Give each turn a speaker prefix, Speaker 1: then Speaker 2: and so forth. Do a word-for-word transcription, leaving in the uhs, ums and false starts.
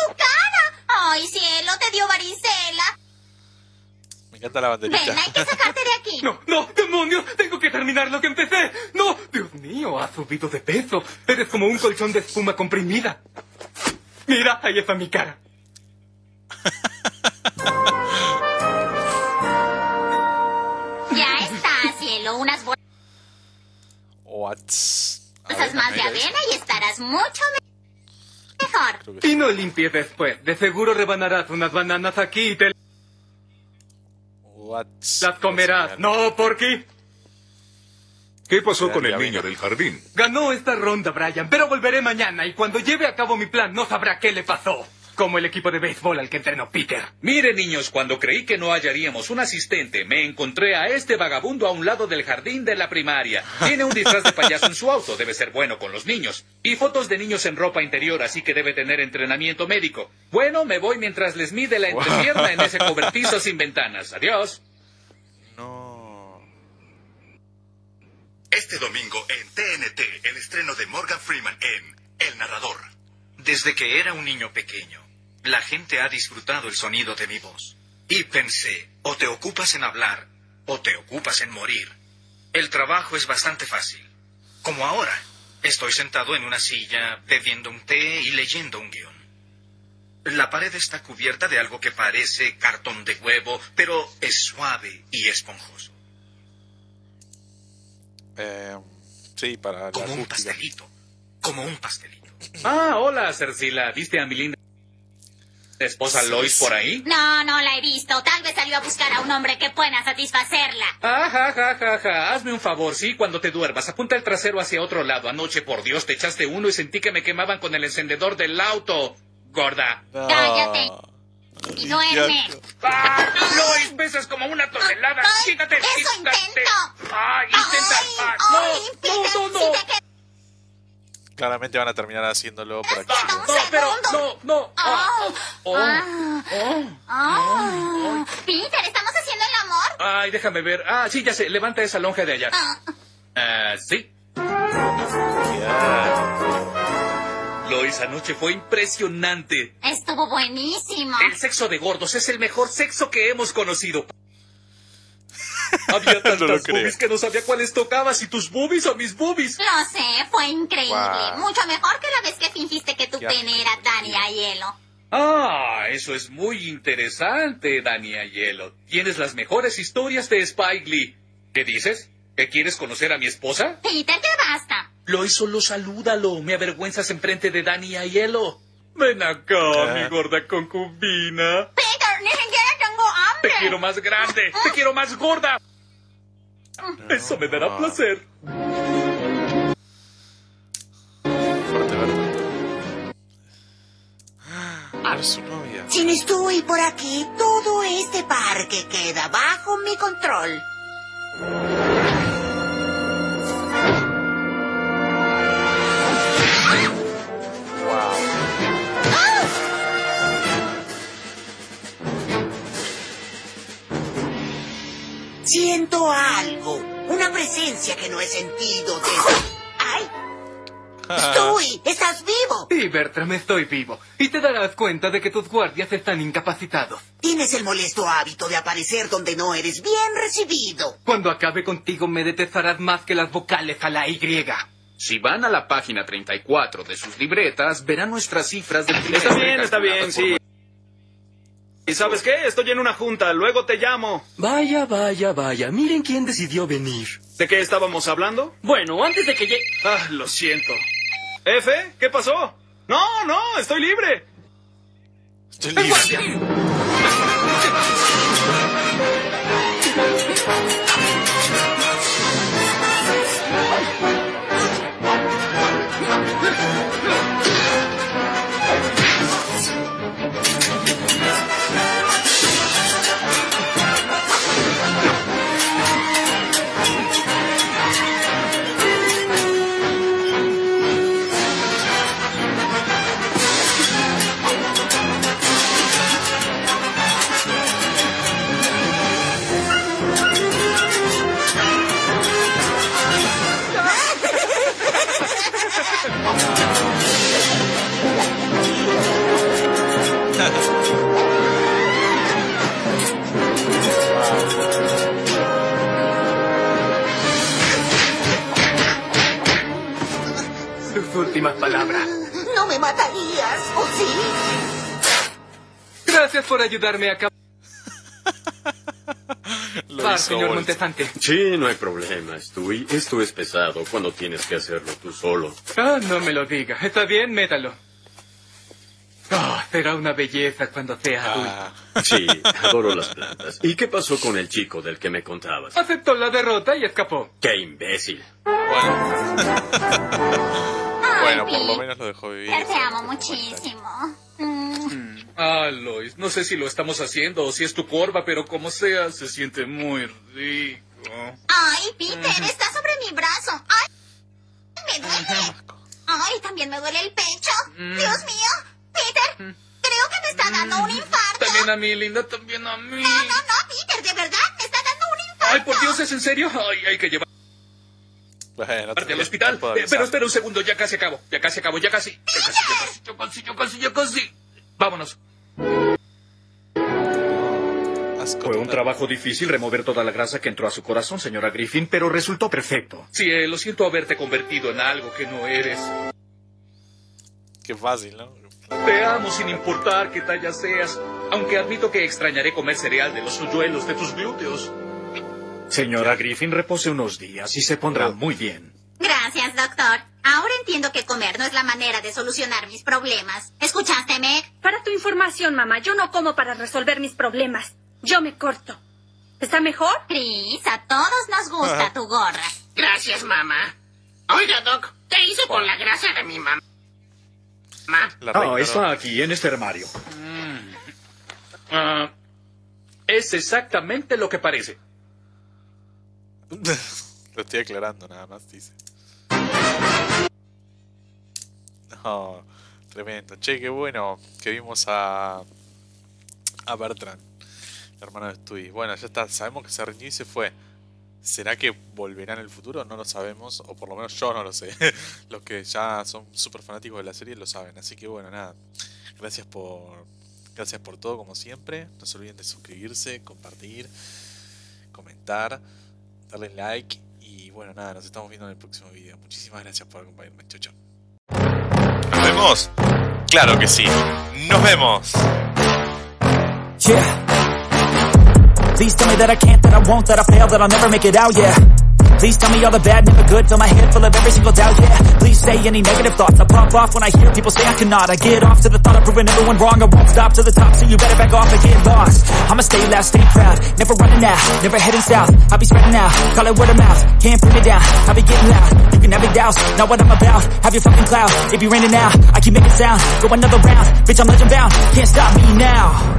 Speaker 1: tu cara! ¡Ay, cielo! ¡Te dio varicela!
Speaker 2: Me encanta la banderita.
Speaker 1: Ven, hay que sacarte de aquí.
Speaker 3: No, no, demonios, tengo que terminar lo que empecé. No, Dios mío, has subido de peso. Eres como un colchón de espuma comprimida. Mira, ahí está mi cara.
Speaker 1: Ya está, cielo, unas bolsas
Speaker 2: What?
Speaker 1: más de avena y estarás mucho me mejor.
Speaker 3: Y no limpies después. De seguro rebanarás unas bananas aquí y te
Speaker 2: What?
Speaker 3: las comerás. ¿No, Porky?
Speaker 4: ¿Qué pasó
Speaker 2: Ya,
Speaker 4: con
Speaker 2: ya
Speaker 4: el
Speaker 2: vino.
Speaker 4: niño del jardín?
Speaker 3: Ganó esta ronda, Brian, pero volveré mañana y cuando lleve a cabo mi plan no sabrá qué le pasó. Como el equipo de béisbol al que entrenó Peter.
Speaker 5: Miren, niños, cuando creí que no hallaríamos un asistente, me encontré a este vagabundo a un lado del jardín de la primaria. Tiene un disfraz de payaso en su auto, debe ser bueno con los niños. Y fotos de niños en ropa interior, así que debe tener entrenamiento médico. Bueno, me voy mientras les mide la entrepierna en ese cobertizo sin ventanas. Adiós.
Speaker 2: No.
Speaker 6: Este domingo en T N T, el estreno de Morgan Freeman en El Narrador.
Speaker 7: Desde que era un niño pequeño, la gente ha disfrutado el sonido de mi voz. Y pensé, o te ocupas en hablar, o te ocupas en morir. El trabajo es bastante fácil. Como ahora, estoy sentado en una silla, bebiendo un té y leyendo un guión. La pared está cubierta de algo que parece cartón de huevo, pero es suave y esponjoso.
Speaker 2: Eh, sí, para la
Speaker 7: Como un
Speaker 2: acústica.
Speaker 7: pastelito. Como un pastelito.
Speaker 5: Ah, hola, Cercila. ¿Viste a mi linda esposa Lois por ahí?
Speaker 1: No, no la he visto. Tal vez salió a buscar a un hombre que pueda satisfacerla.
Speaker 5: Ah, ja, ja, ja, ja. Hazme un favor, sí, cuando te duermas, apunta el trasero hacia otro lado. Anoche, por Dios, te echaste uno y sentí que me quemaban con el encendedor del auto. Gorda.
Speaker 2: No.
Speaker 1: Cállate. Y duerme.
Speaker 5: ¡Ah! Lois, pesas como una tonelada.
Speaker 1: Ay,
Speaker 5: Quítate,
Speaker 1: eso
Speaker 5: quítate.
Speaker 1: intento.
Speaker 5: ¡Ay, intenta!
Speaker 1: Ay,
Speaker 5: Ah,
Speaker 1: ay,
Speaker 5: no,
Speaker 1: Peter,
Speaker 5: no, no,
Speaker 1: si
Speaker 5: no.
Speaker 1: te quedas
Speaker 2: Claramente van a terminar haciéndolo por aquí.
Speaker 1: quieto un
Speaker 5: No, pero,
Speaker 1: segundo.
Speaker 5: no, no. Ah, oh,
Speaker 1: Ah.
Speaker 5: oh.
Speaker 1: Ah. Peter, ¿estamos haciendo el amor?
Speaker 5: Ay, déjame ver. Ah, sí, ya sé. Levanta esa lonja de allá.
Speaker 1: Ah.
Speaker 5: Ah, sí.
Speaker 2: Ya.
Speaker 5: Lois, anoche fue impresionante.
Speaker 1: Estuvo buenísimo.
Speaker 5: El sexo de gordos es el mejor sexo que hemos conocido. Había
Speaker 2: No
Speaker 5: tantas
Speaker 2: lo creo.
Speaker 5: boobies que no sabía cuáles tocaba, si tus boobies o mis boobies.
Speaker 1: Lo sé, fue increíble.
Speaker 2: Guau.
Speaker 1: Mucho mejor que la vez que fingiste que tu
Speaker 2: Qué
Speaker 1: pene era Dani a hielo.
Speaker 5: Ah, eso es muy interesante, Dani Aiello. Tienes las mejores historias de Spike Lee. ¿Qué dices? ¿Que quieres conocer a mi esposa?
Speaker 1: Peter, ya basta.
Speaker 5: Lois, solo salúdalo. Me avergüenzas enfrente de Dani Aiello. Ven acá,
Speaker 2: Ah.
Speaker 5: mi gorda concubina.
Speaker 1: Peter, ni siquiera tengo hambre.
Speaker 5: Te quiero más grande, te quiero más gorda. Eso me dará placer.
Speaker 2: Fuerte, ¿verdad? Ah, es su novia.
Speaker 8: Si no estoy por aquí, todo este parque queda bajo mi control.
Speaker 2: Wow.
Speaker 8: Siento algo, una presencia que no he sentido desde... ¡Ay! ¡Stewie! ¡Estás vivo!
Speaker 3: Sí, Bertram, estoy vivo. Y te darás cuenta de que tus guardias están incapacitados.
Speaker 8: Tienes el molesto hábito de aparecer donde no eres bien recibido.
Speaker 3: Cuando acabe contigo me detestarás más que las vocales a la Y.
Speaker 5: Si van a la página treinta y cuatro de sus libretas, verán nuestras cifras del trimestre.
Speaker 9: Está bien, está bien,
Speaker 5: calculadas
Speaker 9: sí.
Speaker 5: por-
Speaker 9: ¿Y sabes qué? Estoy en una junta, luego te llamo.
Speaker 10: Vaya, vaya, vaya. Miren quién decidió venir.
Speaker 9: ¿De qué estábamos hablando?
Speaker 10: Bueno, antes de que llegue...
Speaker 9: Ah, lo siento. ¿F? ¿Qué pasó? No, no, estoy libre.
Speaker 2: Estoy libre.
Speaker 3: palabra.
Speaker 8: No me matarías, ¿o sí?
Speaker 3: Gracias por ayudarme a acabar,
Speaker 2: Lo
Speaker 3: señor
Speaker 2: hizo
Speaker 3: Montefante.
Speaker 4: Sí, no hay problema, Stewie. Esto es pesado cuando tienes que hacerlo tú solo.
Speaker 3: Ah, no me lo diga. Está bien, métalo. Oh, será una belleza cuando sea adulto.
Speaker 2: Ah,
Speaker 4: Sí, adoro las plantas. ¿Y qué pasó con el chico del que me contabas?
Speaker 3: Aceptó la derrota y escapó.
Speaker 4: ¡Qué imbécil!
Speaker 2: bueno.
Speaker 1: Ay,
Speaker 2: Bueno, por lo
Speaker 1: Pete.
Speaker 2: menos lo dejó vivir.
Speaker 1: Te amo muchísimo. Mm.
Speaker 5: Ah, Lois, no sé si lo estamos haciendo o si es tu corva, pero como sea, se siente muy rico.
Speaker 1: Ay, Peter, está sobre mi brazo. Ay, me duele. Ay, también me duele el pecho. Dios mío, Peter, creo que me está dando un infarto.
Speaker 5: También a mí, linda, también a mí.
Speaker 1: No, no, no, Peter, de verdad, me está dando un infarto.
Speaker 5: Ay, por Dios, ¿es en serio? Ay, hay que llevarte
Speaker 2: Bueno,
Speaker 5: al hospital.
Speaker 2: puedo
Speaker 5: Eh,
Speaker 2: avisar.
Speaker 5: pero espera un segundo, ya casi acabo. Ya casi acabo, ya casi. Ya casi, ya casi, ya casi, ya casi, ya casi. Vámonos.
Speaker 2: Asco
Speaker 3: Fue un
Speaker 2: total.
Speaker 3: trabajo difícil remover toda la grasa que entró a su corazón, señora Griffin, pero resultó perfecto.
Speaker 5: Sí, eh, lo siento haberte convertido en algo que no eres.
Speaker 2: Qué fácil, ¿no?
Speaker 5: Te amo sin importar qué talla seas. Aunque admito que extrañaré comer cereal de los hoyuelos de tus glúteos.
Speaker 3: Señora Griffin, repose unos días y se pondrá muy bien.
Speaker 1: Gracias, doctor. Ahora entiendo que comer no es la manera de solucionar mis problemas. ¿Escuchaste, Meg?
Speaker 11: Para tu información, mamá, yo no como para resolver mis problemas. Yo me corto. ¿Está mejor?
Speaker 1: Chris, a todos nos gusta tu gorra.
Speaker 8: Gracias, mamá. Oiga, Doc, ¿qué hizo con la grasa de mi mamá?
Speaker 2: La
Speaker 3: Ah,
Speaker 2: reina,
Speaker 3: está
Speaker 2: ¿no?
Speaker 3: aquí, en este armario.
Speaker 5: Ah, es exactamente lo que parece.
Speaker 2: Lo estoy aclarando nada más, dice. No, tremendo. Che, qué bueno que vimos a a Bertrand, el hermano de Stewie. Bueno, ya está, sabemos que se rindió y se fue. ¿Será que volverá en el futuro? No lo sabemos, o por lo menos yo no lo sé. Los que ya son súper fanáticos de la serie lo saben. Así que bueno, nada. Gracias por gracias por todo, como siempre. No se olviden de suscribirse, compartir, comentar, darle like. Y bueno, nada, nos estamos viendo en el próximo video. Muchísimas gracias por acompañarme. Chau, chau. ¿Nos vemos? Claro que sí. ¡Nos vemos!
Speaker 12: Yeah. Please tell me that I can't, that I won't, that I fail, that I'll never make it out, yeah. Please tell me all the bad, never good, fill my head full of every single doubt, yeah. Please say any negative thoughts, I pop off when I hear people say I cannot. I get off to the thought of proving everyone wrong, I won't stop to the top, so you better back off and get lost. I'ma stay loud, stay proud, never running out, never heading south. I'll be spreading out, call it word of mouth, can't put me down, I'll be getting loud. You can have it douse, not what I'm about, have your fucking clout. If you're in it now, I keep making sound, go another round, bitch I'm legend bound, can't stop me now.